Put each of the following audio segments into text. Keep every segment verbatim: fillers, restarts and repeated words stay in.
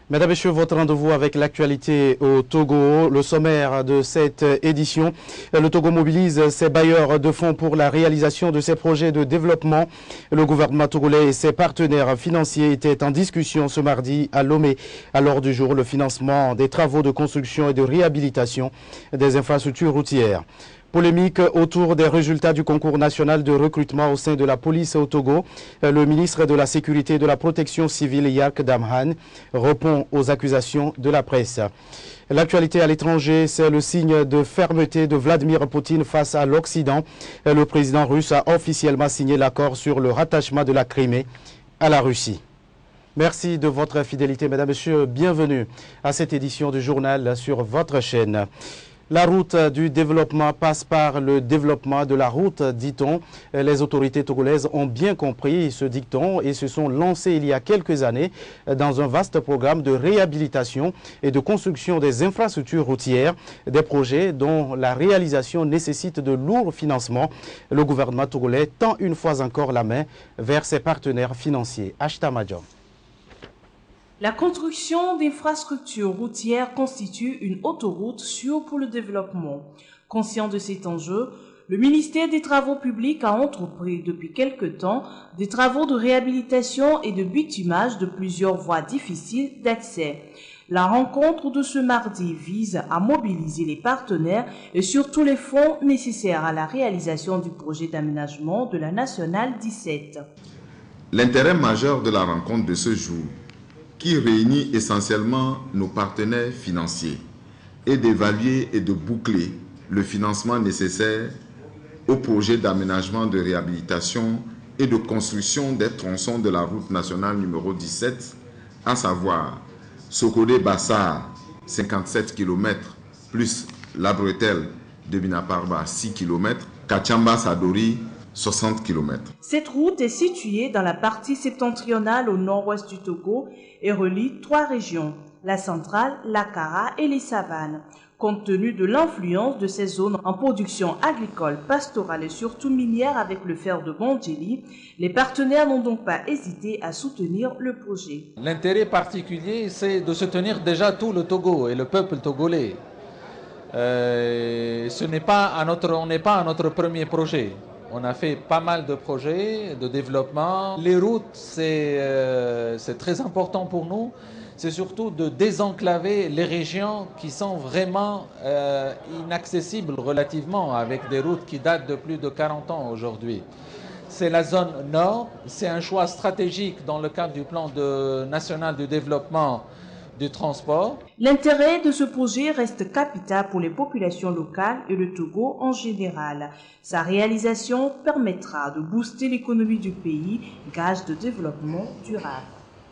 Mesdames et messieurs, votre rendez-vous avec l'actualité au Togo, le sommaire de cette édition. Le Togo mobilise ses bailleurs de fonds pour la réalisation de ses projets de développement. Le gouvernement togolais et ses partenaires financiers étaient en discussion ce mardi à Lomé. À l'ordre du jour, le financement des travaux de construction et de réhabilitation des infrastructures routières. Polémique autour des résultats du concours national de recrutement au sein de la police au Togo. Le ministre de la Sécurité et de la Protection civile, Yark Damhan, répond aux accusations de la presse. L'actualité à l'étranger, c'est le signe de fermeté de Vladimir Poutine face à l'Occident. Le président russe a officiellement signé l'accord sur le rattachement de la Crimée à la Russie. Merci de votre fidélité, mesdames et messieurs. Bienvenue à cette édition du journal sur votre chaîne. La route du développement passe par le développement de la route, dit-on. Les autorités togolaises ont bien compris ce dicton et se sont lancées il y a quelques années dans un vaste programme de réhabilitation et de construction des infrastructures routières, des projets dont la réalisation nécessite de lourds financements. Le gouvernement togolais tend une fois encore la main vers ses partenaires financiers. Ashta Madjon. La construction d'infrastructures routières constitue une autoroute sûre pour le développement. Conscient de cet enjeu, le ministère des Travaux publics a entrepris depuis quelque temps des travaux de réhabilitation et de bitumage de plusieurs voies difficiles d'accès. La rencontre de ce mardi vise à mobiliser les partenaires et surtout les fonds nécessaires à la réalisation du projet d'aménagement de la Nationale dix-sept. L'intérêt majeur de la rencontre de ce jour, qui réunit essentiellement nos partenaires financiers, et d'évaluer et de boucler le financement nécessaire au projet d'aménagement, de réhabilitation et de construction des tronçons de la route nationale numéro dix-sept, à savoir Sokodé-Bassar, cinquante-sept kilomètres, plus La Bretelle de Binaparba, six kilomètres, Kachamba-Sadori, soixante kilomètres. Cette route est située dans la partie septentrionale au nord-ouest du Togo et relie trois régions, la centrale, la Kara et les savanes. Compte tenu de l'influence de ces zones en production agricole, pastorale et surtout minière avec le fer de Bondjeli, les partenaires n'ont donc pas hésité à soutenir le projet. L'intérêt particulier, c'est de soutenir déjà tout le Togo et le peuple togolais. Euh, ce n'est pas à notre, on n'est pas à notre premier projet. On a fait pas mal de projets de développement. Les routes, c'est euh, c'est très important pour nous. C'est surtout de désenclaver les régions qui sont vraiment euh, inaccessibles relativement, avec des routes qui datent de plus de quarante ans aujourd'hui. C'est la zone nord. C'est un choix stratégique dans le cadre du plan de, national de développement du transport. L'intérêt de ce projet reste capital pour les populations locales et le Togo en général. Sa réalisation permettra de booster l'économie du pays, gage de développement durable.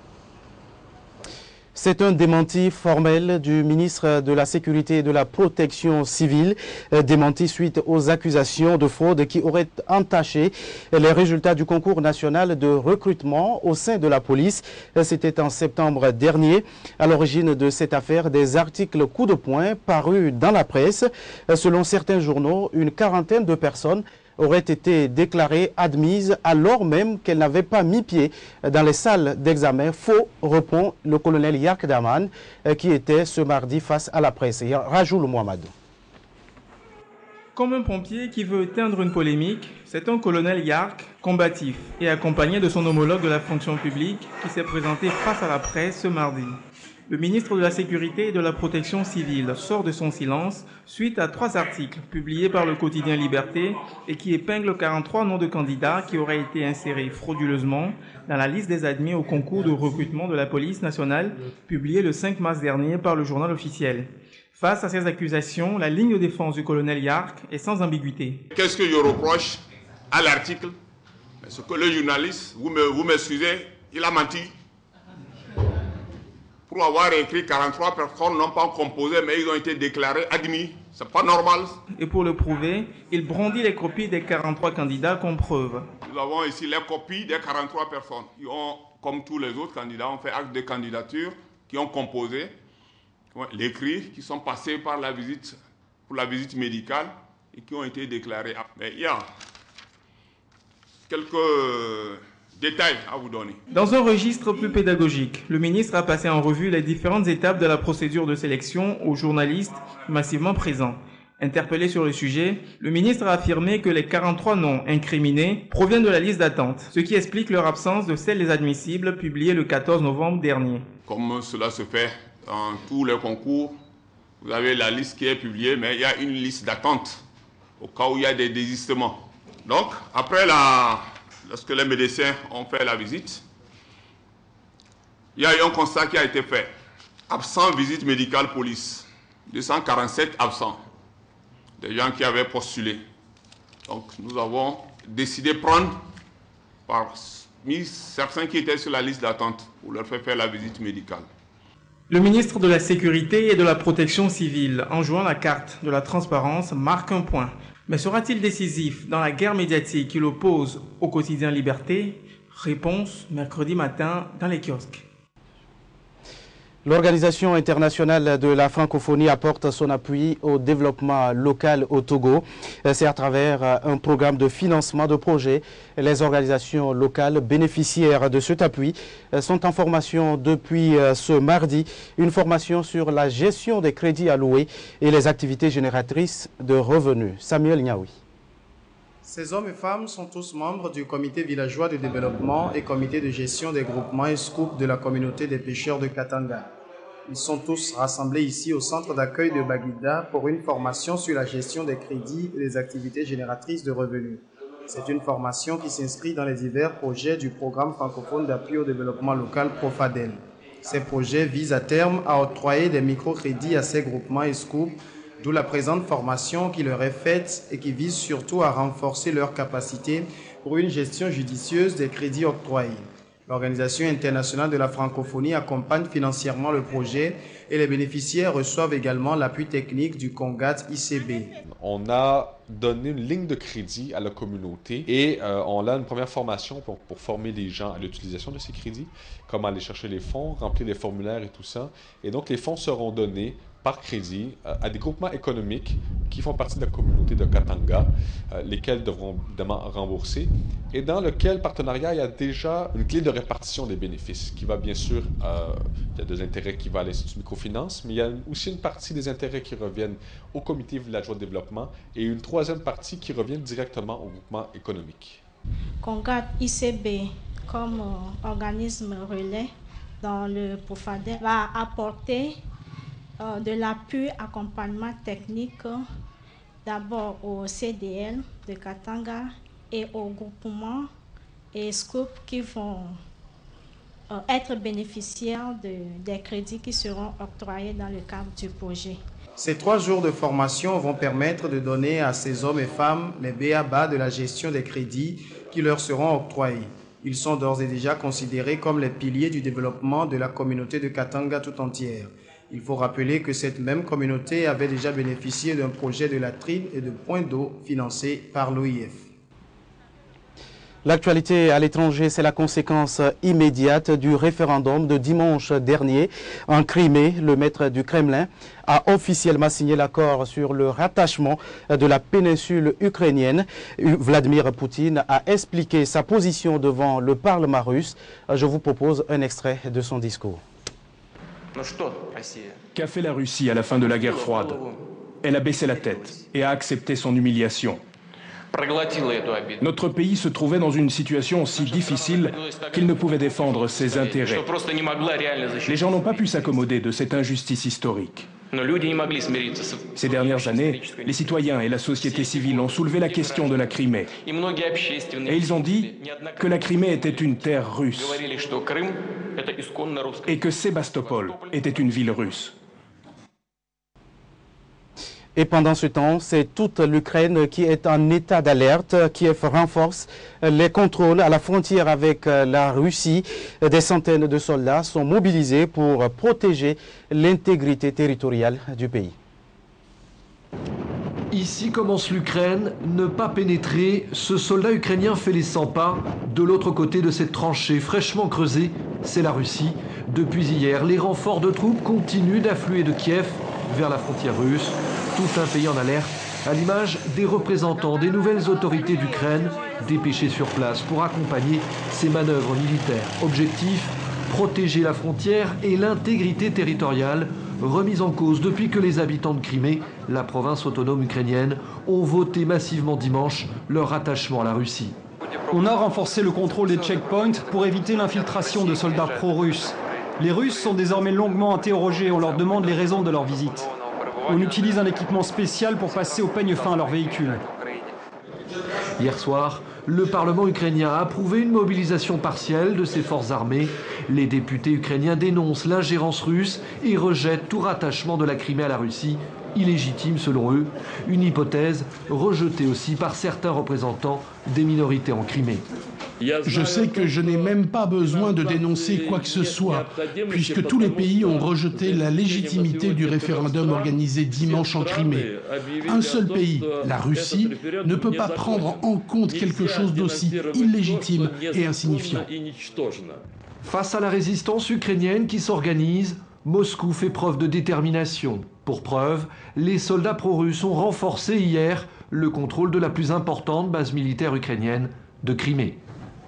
C'est un démenti formel du ministre de la Sécurité et de la Protection civile, démenti suite aux accusations de fraude qui auraient entaché les résultats du concours national de recrutement au sein de la police. C'était en septembre dernier. À l'origine de cette affaire, des articles coup de poing parus dans la presse. Selon certains journaux, une quarantaine de personnes auraient été déclarées admises alors même qu'elles n'avaient pas mis pied dans les salles d'examen. Faux, répond le colonel Yark Damhan, qui était ce mardi face à la presse. Rajoul Mohamed. Comme un pompier qui veut éteindre une polémique, c'est un colonel Yark combatif et accompagné de son homologue de la fonction publique qui s'est présenté face à la presse ce mardi. Le ministre de la Sécurité et de la Protection civile sort de son silence suite à trois articles publiés par le quotidien Liberté et qui épinglent quarante-trois noms de candidats qui auraient été insérés frauduleusement dans la liste des admis au concours de recrutement de la police nationale publié le cinq mars dernier par le journal officiel. Face à ces accusations, la ligne de défense du colonel Yark est sans ambiguïté. Qu'est-ce que je reproche à l'article? Ce que le journaliste, vous m'excusez, il a menti. Pour avoir écrit quarante-trois personnes n'ont pas composé, mais ils ont été déclarés admis. C'est pas normal. Et pour le prouver, il brandit les copies des quarante-trois candidats comme preuve. Nous avons ici les copies des quarante-trois personnes. Ils ont, comme tous les autres candidats, ont fait acte de candidature, qui ont composé l'écrit, qui sont passés par la visite, pour la visite médicale et qui ont été déclarés. Mais il y a quelques détails à vous donner. Dans un registre plus pédagogique, le ministre a passé en revue les différentes étapes de la procédure de sélection aux journalistes massivement présents. Interpellé sur le sujet, le ministre a affirmé que les quarante-trois noms incriminés proviennent de la liste d'attente, ce qui explique leur absence de celle des admissibles publiée le quatorze novembre dernier. Comme cela se fait dans tous les concours, vous avez la liste qui est publiée, mais il y a une liste d'attente au cas où il y a des désistements. Donc, après la... lorsque les médecins ont fait la visite, il y a eu un constat qui a été fait. Absent visite médicale police, deux cent quarante-sept absents, des gens qui avaient postulé. Donc nous avons décidé de prendre parmi certains qui étaient sur la liste d'attente pour leur faire faire la visite médicale. Le ministre de la Sécurité et de la Protection civile, en jouant la carte de la transparence, marque un point. Mais sera-t-il décisif dans la guerre médiatique qu'il oppose au quotidien Liberté? Réponse mercredi matin dans les kiosques. L'Organisation internationale de la francophonie apporte son appui au développement local au Togo. C'est à travers un programme de financement de projets. Les organisations locales bénéficiaires de cet appui sont en formation depuis ce mardi. Une formation sur la gestion des crédits alloués et les activités génératrices de revenus. Samuel Niaoui. Ces hommes et femmes sont tous membres du comité villageois de développement et comité de gestion des groupements et scouts de la communauté des pêcheurs de Katanga. Ils sont tous rassemblés ici au centre d'accueil de Baguida pour une formation sur la gestion des crédits et des activités génératrices de revenus. C'est une formation qui s'inscrit dans les divers projets du programme francophone d'appui au développement local Profadel. Ces projets visent à terme à octroyer des microcrédits à ces groupements et scouts, d'où la présente formation qui leur est faite et qui vise surtout à renforcer leur capacité pour une gestion judicieuse des crédits octroyés. L'Organisation internationale de la francophonie accompagne financièrement le projet et les bénéficiaires reçoivent également l'appui technique du CONGAT I C B. On a donné une ligne de crédit à la communauté et euh, on a une première formation pour, pour former les gens à l'utilisation de ces crédits, comment aller chercher les fonds, remplir les formulaires et tout ça. Et donc les fonds seront donnés par crédit euh, à des groupements économiques qui font partie de la communauté de Katanga, euh, lesquels devront évidemment rembourser, et dans lequel partenariat il y a déjà une clé de répartition des bénéfices qui va bien sûr, euh, il y a des intérêts qui vont à l'Institut Microfinance, mais il y a aussi une partie des intérêts qui reviennent au comité villageois de développement et une troisième partie qui revient directement au groupement économique. CONGAT I C B comme euh, organisme relais dans le Profadel va apporter Euh, de l'appui accompagnement technique euh, d'abord au C D L de Katanga et au groupement et SCOOP qui vont euh, être bénéficiaires de, des crédits qui seront octroyés dans le cadre du projet. Ces trois jours de formation vont permettre de donner à ces hommes et femmes les B A B A de la gestion des crédits qui leur seront octroyés. Ils sont d'ores et déjà considérés comme les piliers du développement de la communauté de Katanga tout entière. Il faut rappeler que cette même communauté avait déjà bénéficié d'un projet de latrine et de points d'eau financé par l'O I F. L'actualité à l'étranger, c'est la conséquence immédiate du référendum de dimanche dernier. En Crimée, le maître du Kremlin a officiellement signé l'accord sur le rattachement de la péninsule ukrainienne. Vladimir Poutine a expliqué sa position devant le Parlement russe. Je vous propose un extrait de son discours. Qu'a fait la Russie à la fin de la guerre froide? Elle a baissé la tête et a accepté son humiliation. Notre pays se trouvait dans une situation si difficile qu'il ne pouvait défendre ses intérêts. Les gens n'ont pas pu s'accommoder de cette injustice historique. Ces dernières années, les citoyens et la société civile ont soulevé la question de la Crimée. Et ils ont dit que la Crimée était une terre russe et que Sébastopol était une ville russe. Et pendant ce temps, c'est toute l'Ukraine qui est en état d'alerte. Kiev renforce les contrôles à la frontière avec la Russie. Des centaines de soldats sont mobilisés pour protéger l'intégrité territoriale du pays. Ici commence l'Ukraine, ne pas pénétrer. Ce soldat ukrainien fait les cent pas. De l'autre côté de cette tranchée fraîchement creusée, c'est la Russie. Depuis hier, les renforts de troupes continuent d'affluer de Kiev vers la frontière russe. Tout un pays en alerte à l'image des représentants des nouvelles autorités d'Ukraine dépêchés sur place pour accompagner ces manœuvres militaires. Objectif, protéger la frontière et l'intégrité territoriale, remise en cause depuis que les habitants de Crimée, la province autonome ukrainienne, ont voté massivement dimanche leur rattachement à la Russie. On a renforcé le contrôle des checkpoints pour éviter l'infiltration de soldats pro-russes. Les Russes sont désormais longuement interrogés, on leur demande les raisons de leur visite. On utilise un équipement spécial pour passer au peigne fin à leurs véhicules. Hier soir, le Parlement ukrainien a approuvé une mobilisation partielle de ses forces armées. Les députés ukrainiens dénoncent l'ingérence russe et rejettent tout rattachement de la Crimée à la Russie, illégitime selon eux, une hypothèse rejetée aussi par certains représentants des minorités en Crimée. Je sais que je n'ai même pas besoin de dénoncer quoi que ce soit, puisque tous les pays ont rejeté la légitimité du référendum organisé dimanche en Crimée. Un seul pays, la Russie, ne peut pas prendre en compte quelque chose d'aussi illégitime et insignifiant. Face à la résistance ukrainienne qui s'organise, Moscou fait preuve de détermination. Pour preuve, les soldats pro-russes ont renforcé hier le contrôle de la plus importante base militaire ukrainienne de Crimée.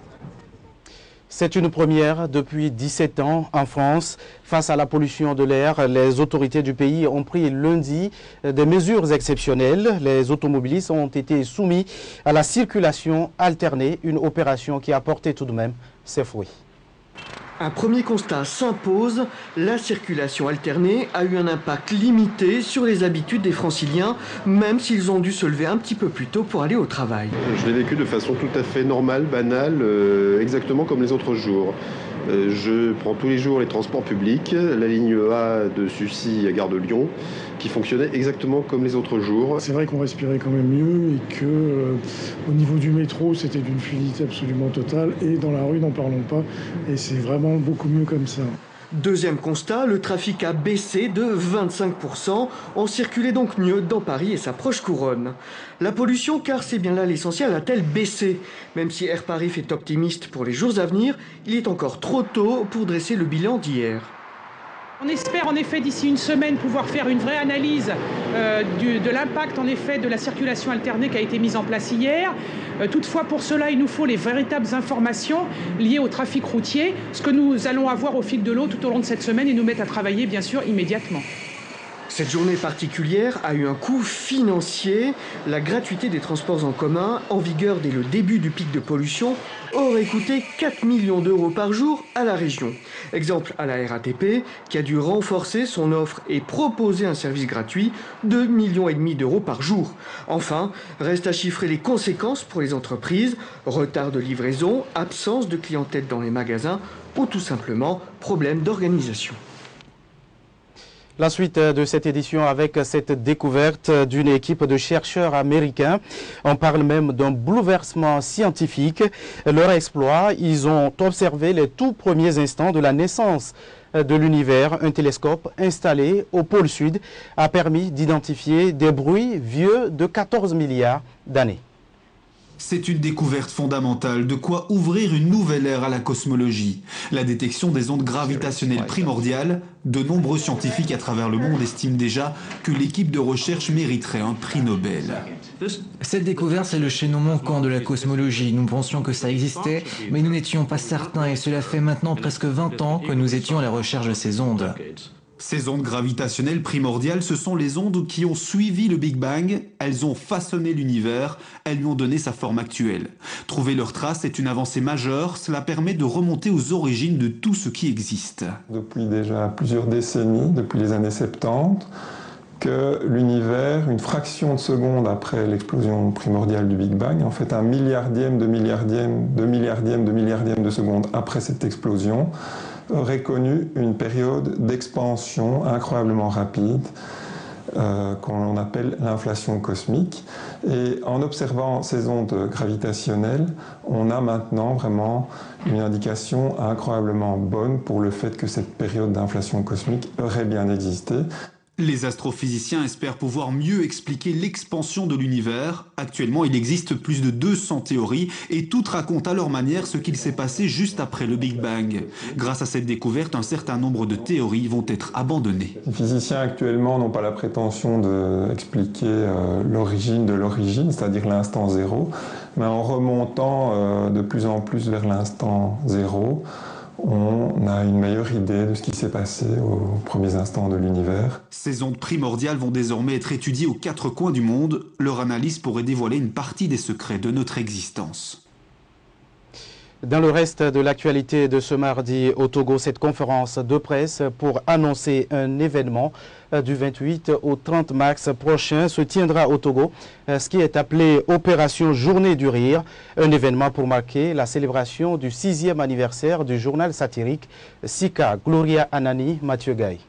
C'est une première depuis dix-sept ans en France. Face à la pollution de l'air, les autorités du pays ont pris lundi des mesures exceptionnelles. Les automobilistes ont été soumis à la circulation alternée, une opération qui a porté tout de même ses fruits. Un premier constat s'impose, la circulation alternée a eu un impact limité sur les habitudes des franciliens, même s'ils ont dû se lever un petit peu plus tôt pour aller au travail. Je l'ai vécu de façon tout à fait normale, banale, euh, exactement comme les autres jours. Euh, je prends tous les jours les transports publics, la ligne A de Sucy à Gare de Lyon, qui fonctionnait exactement comme les autres jours. C'est vrai qu'on respirait quand même mieux et que euh, au niveau du métro, c'était d'une fluidité absolument totale et dans la rue, n'en parlons pas. Et c'est vraiment beaucoup mieux comme ça. Deuxième constat, le trafic a baissé de vingt-cinq pour cent. On circulait donc mieux dans Paris et sa proche couronne. La pollution, car c'est bien là l'essentiel, a-t-elle baissé? Même si Air Paris est optimiste pour les jours à venir, il est encore trop tôt pour dresser le bilan d'hier. On espère en effet d'ici une semaine pouvoir faire une vraie analyse euh, du, de l'impact en effet de la circulation alternée qui a été mise en place hier. Euh, toutefois pour cela il nous faut les véritables informations liées au trafic routier, ce que nous allons avoir au fil de l'eau tout au long de cette semaine et nous mettre à travailler bien sûr immédiatement. Cette journée particulière a eu un coût financier. La gratuité des transports en commun, en vigueur dès le début du pic de pollution, aurait coûté quatre millions d'euros par jour à la région. Exemple à la R A T P, qui a dû renforcer son offre et proposer un service gratuit, deux virgule cinq millions d'euros par jour. Enfin, reste à chiffrer les conséquences pour les entreprises, retard de livraison, absence de clientèle dans les magasins ou tout simplement problème d'organisation. La suite de cette édition avec cette découverte d'une équipe de chercheurs américains. On parle même d'un bouleversement scientifique. Leur exploit, ils ont observé les tout premiers instants de la naissance de l'univers. Un télescope installé au pôle sud a permis d'identifier des bruits vieux de quatorze milliards d'années. C'est une découverte fondamentale, de quoi ouvrir une nouvelle ère à la cosmologie. La détection des ondes gravitationnelles primordiales, de nombreux scientifiques à travers le monde estiment déjà que l'équipe de recherche mériterait un prix Nobel. Cette découverte, c'est le chaînon manquant de la cosmologie. Nous pensions que ça existait, mais nous n'étions pas certains et cela fait maintenant presque vingt ans que nous étions à la recherche de ces ondes. Ces ondes gravitationnelles primordiales, ce sont les ondes qui ont suivi le Big Bang. Elles ont façonné l'univers, elles lui ont donné sa forme actuelle. Trouver leurs traces est une avancée majeure, cela permet de remonter aux origines de tout ce qui existe. Depuis déjà plusieurs décennies, depuis les années soixante-dix, que l'univers, une fraction de seconde après l'explosion primordiale du Big Bang, en fait un milliardième de milliardième de milliardième de milliardième de seconde après cette explosion, aurait connu une période d'expansion incroyablement rapide euh, qu'on appelle l'inflation cosmique. Et en observant ces ondes gravitationnelles, on a maintenant vraiment une indication incroyablement bonne pour le fait que cette période d'inflation cosmique aurait bien existé. Les astrophysiciens espèrent pouvoir mieux expliquer l'expansion de l'univers. Actuellement, il existe plus de deux cents théories et toutes racontent à leur manière ce qu'il s'est passé juste après le Big Bang. Grâce à cette découverte, un certain nombre de théories vont être abandonnées. Les physiciens actuellement n'ont pas la prétention d'expliquer euh, l'origine de l'origine, c'est-à-dire l'instant zéro, mais en remontant euh, de plus en plus vers l'instant zéro, on a une meilleure idée de ce qui s'est passé aux premiers instants de l'univers. Ces ondes primordiales vont désormais être étudiées aux quatre coins du monde. Leur analyse pourrait dévoiler une partie des secrets de notre existence. Dans le reste de l'actualité de ce mardi au Togo, cette conférence de presse pour annoncer un événement du vingt-huit au trente mars prochain se tiendra au Togo, ce qui est appelé Opération Journée du Rire, un événement pour marquer la célébration du sixième anniversaire du journal satirique Sika. Gloria Anani, Mathieu Gaye.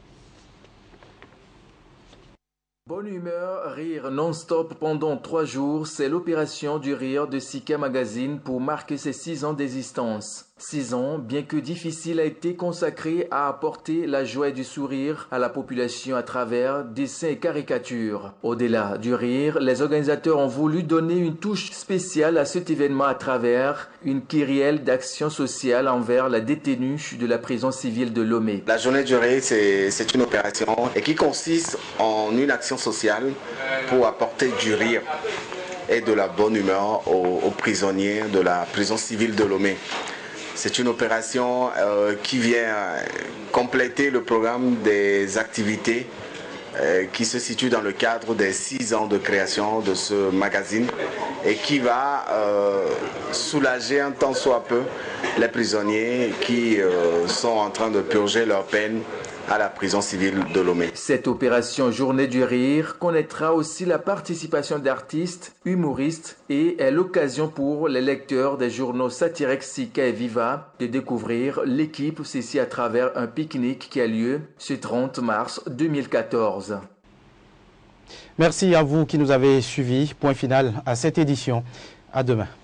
Bonne humeur, rire non-stop pendant trois jours, c'est l'opération du rire de Sika Magazine pour marquer ses six ans d'existence. Six ans, bien que difficile, a été consacré à apporter la joie et du sourire à la population à travers dessins et caricatures. Au-delà du rire, les organisateurs ont voulu donner une touche spéciale à cet événement à travers une kyrielle d'action sociale envers la détenue de la prison civile de Lomé. La journée du rire, c'est une opération et qui consiste en une action sociale pour apporter du rire et de la bonne humeur aux, aux prisonniers de la prison civile de Lomé. C'est une opération euh, qui vient compléter le programme des activités euh, qui se situe dans le cadre des six ans de création de ce magazine et qui va euh, soulager un tant soit peu les prisonniers qui euh, sont en train de purger leur peine à la prison civile de Lomé. Cette opération Journée du Rire connaîtra aussi la participation d'artistes, humoristes et est l'occasion pour les lecteurs des journaux satiriques Sika et Viva de découvrir l'équipe ceci à travers un pique-nique qui a lieu ce trente mars deux mille quatorze. Merci à vous qui nous avez suivis. Point final à cette édition. À demain.